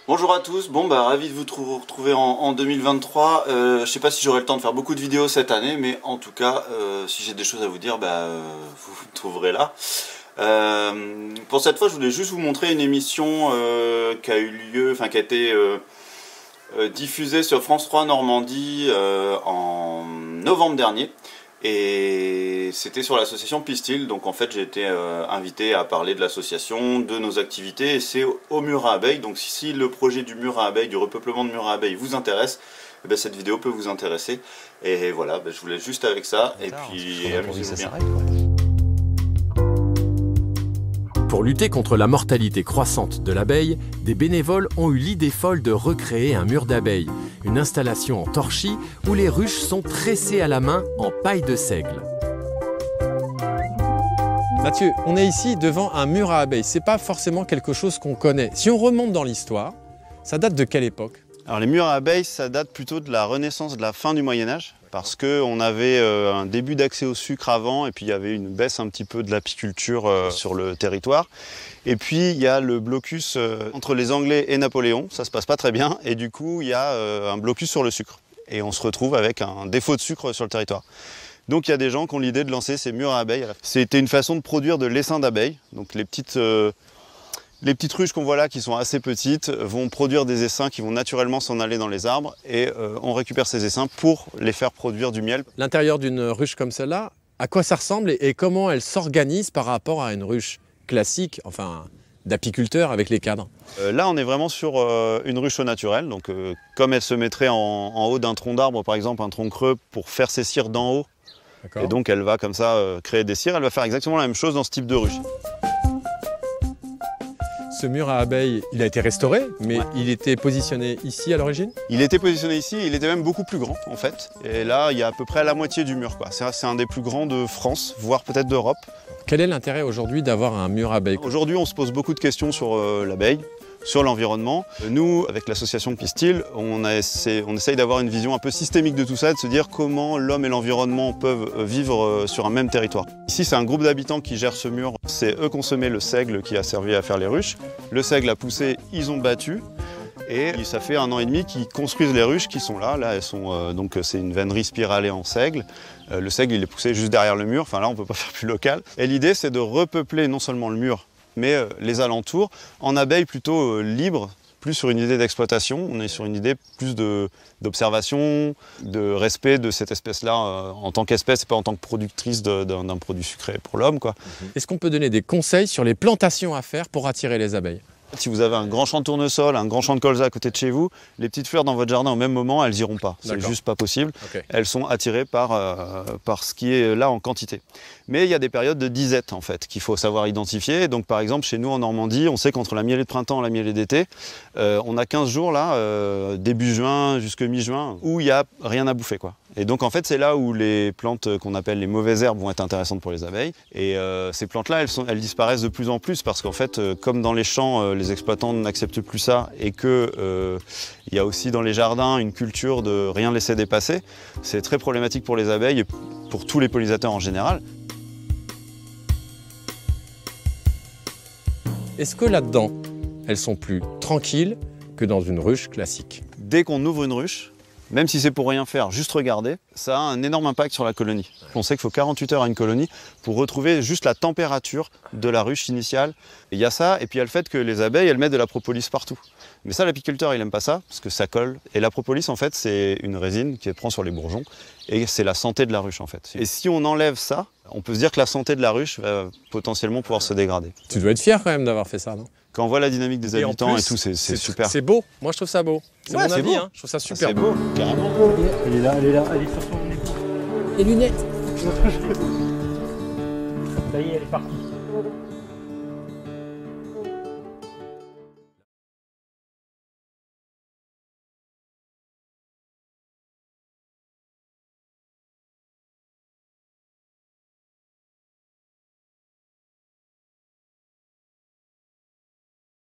Bonjour à tous, ravi de vous retrouver en 2023. Je sais pas si j'aurai le temps de faire beaucoup de vidéos cette année, mais en tout cas, si j'ai des choses à vous dire, vous me trouverez là. Pour cette fois, je voulais juste vous montrer une émission qui a eu lieu, qui a été diffusée sur France 3 Normandie en novembre dernier. Et c'était sur l'association Pistil, donc en fait j'ai été invité à parler de l'association, de nos activités, et c'est au mur à abeilles. Donc si le projet du mur à abeilles, du repeuplement de mur à abeilles vous intéresse, cette vidéo peut vous intéresser. Et voilà, je vous laisse juste avec ça, et puis amusez-vous bien. Pour lutter contre la mortalité croissante de l'abeille, des bénévoles ont eu l'idée folle de recréer un mur d'abeilles, une installation en torchis où les ruches sont tressées à la main en paille de seigle. Mathieu, on est ici devant un mur à abeilles. C'est pas forcément quelque chose qu'on connaît. Si on remonte dans l'histoire, ça date de quelle époque? Alors les murs à abeilles, ça date plutôt de la Renaissance, de la fin du Moyen-Âge, parce qu'on avait un début d'accès au sucre avant, et puis il y avait une baisse un petit peu de l'apiculture sur le territoire. Et puis il y a le blocus entre les Anglais et Napoléon, ça se passe pas très bien, et du coup il y a un blocus sur le sucre. Et on se retrouve avec un défaut de sucre sur le territoire. Donc il y a des gens qui ont l'idée de lancer ces murs à abeilles. C'était une façon de produire de l'essaim d'abeilles, donc les petites ruches qu'on voit là, qui sont assez petites, vont produire des essaims qui vont naturellement s'en aller dans les arbres, et on récupère ces essaims pour les faire produire du miel. L'intérieur d'une ruche comme celle-là, à quoi ça ressemble et comment elle s'organise par rapport à une ruche classique, enfin d'apiculteur avec les cadres? Là, on est vraiment sur une ruche au naturel, donc comme elle se mettrait en haut d'un tronc d'arbre, par exemple un tronc creux, pour faire ses cires d'en haut. Et donc elle va comme ça créer des cires. Elle va faire exactement la même chose dans ce type de ruche. Ce mur à abeilles, il a été restauré, mais il était positionné ici à l'origine? Il était positionné ici, il était même beaucoup plus grand en fait. Et là, il y a à peu près la moitié du mur, quoi. C'est un des plus grands de France, voire peut-être d'Europe. Quel est l'intérêt aujourd'hui d'avoir un mur à abeilles? Aujourd'hui, on se pose beaucoup de questions sur l'abeille, sur l'environnement. Nous, avec l'association Pistil, on essaye d'avoir une vision un peu systémique de tout ça, de se dire comment l'homme et l'environnement peuvent vivre sur un même territoire. Ici, c'est un groupe d'habitants qui gère ce mur. C'est eux qui ont semé le seigle qui a servi à faire les ruches. Le seigle a poussé, ils ont battu. Et ça fait 1 an et demi qu'ils construisent les ruches qui sont là. Là, elles sont donc c'est une vannerie spiralée en seigle. Le seigle, il est poussé juste derrière le mur. Enfin là, on ne peut pas faire plus local. Et l'idée, c'est de repeupler non seulement le mur, mais les alentours en abeilles plutôt libres, plus sur une idée d'exploitation. On est sur une idée plus d'observation, de respect de cette espèce-là en tant qu'espèce et pas en tant que productrice d'un produit sucré pour l'homme, quoi. Est-ce qu'on peut donner des conseils sur les plantations à faire pour attirer les abeilles? Si vous avez un grand champ de tournesol, un grand champ de colza à côté de chez vous, les petites fleurs dans votre jardin au même moment, elles n'iront pas. C'est juste pas possible. Elles sont attirées par ce qui est là en quantité. Mais il y a des périodes de disette en fait qu'il faut savoir identifier. Donc par exemple chez nous en Normandie, on sait qu'entre la mielée de printemps et la mielée d'été, on a 15 jours là, début juin jusque mi-juin, où il n'y a rien à bouffer, quoi. Et donc en fait c'est là où les plantes qu'on appelle les mauvaises herbes vont être intéressantes pour les abeilles. Et ces plantes-là, elles disparaissent de plus en plus parce qu'en fait, comme dans les champs, les exploitants n'acceptent plus ça et que il y a aussi dans les jardins une culture de rien laisser dépasser, c'est très problématique pour les abeilles et pour tous les pollinisateurs en général. Est-ce que là-dedans, elles sont plus tranquilles que dans une ruche classique? Dès qu'on ouvre une ruche, même si c'est pour rien faire, juste regarder, ça a un énorme impact sur la colonie. On sait qu'il faut 48 heures à une colonie pour retrouver juste la température de la ruche initiale. Il y a ça, et puis il y a le fait que les abeilles, elles mettent de la propolis partout. Mais ça, l'apiculteur, il n'aime pas ça, parce que ça colle. Et la propolis, en fait, c'est une résine qui prend sur les bourgeons, et c'est la santé de la ruche, en fait. Et si on enlève ça, on peut se dire que la santé de la ruche va potentiellement pouvoir se dégrader. Tu dois être fier quand même d'avoir fait ça, non? Quand on voit la dynamique des habitants et tout, c'est super. C'est beau, moi je trouve ça beau. C'est mon avis, hein. Je trouve ça super beau. Carrément. Elle est là, elle est sur son épaule. Les lunettes. Ça y est, elle est partie.